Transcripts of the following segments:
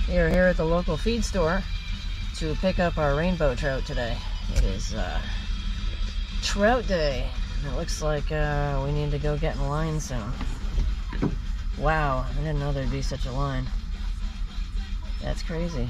We are here at the local feed store to pick up our rainbow trout today. It is trout day. It looks like we need to go get in line soon. Wow, I didn't know there'd be such a line. That's crazy.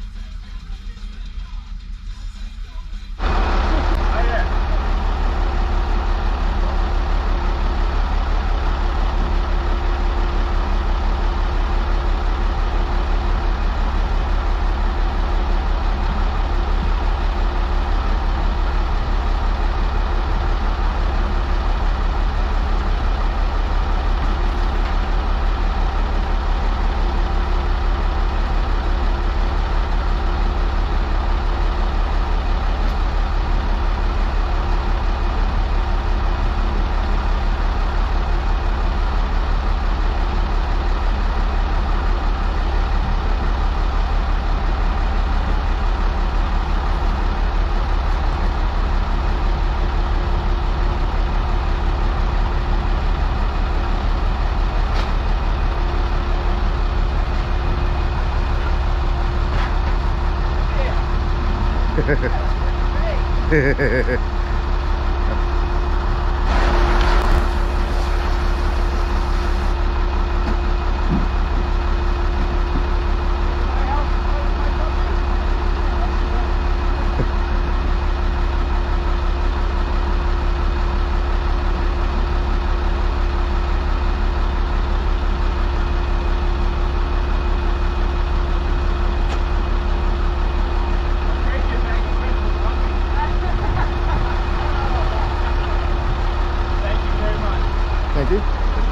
Thank you.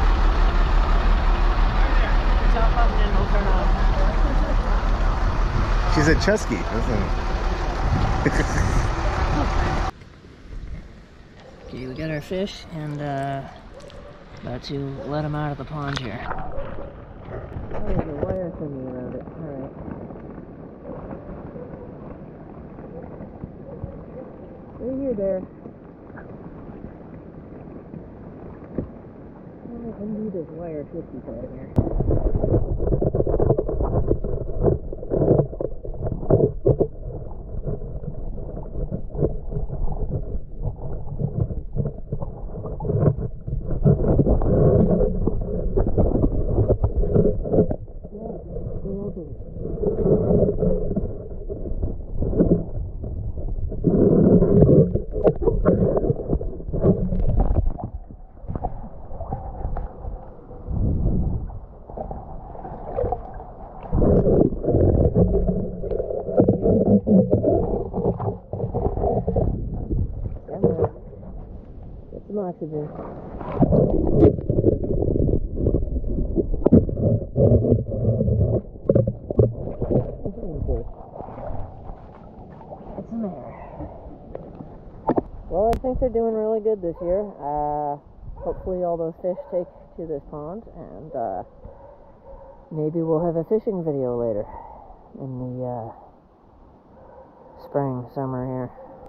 She's a chusky, isn't it? Okay, we got our fish and about to let them out of the pond here. Oh, there's a wire thingy around it. Alright. Right here, there. Undo this wire twisty part here. Get some oxygen. Get some air. Well, I think they're doing really good this year. Hopefully all those fish take to this pond, and maybe we'll have a fishing video later in the spring, summer here.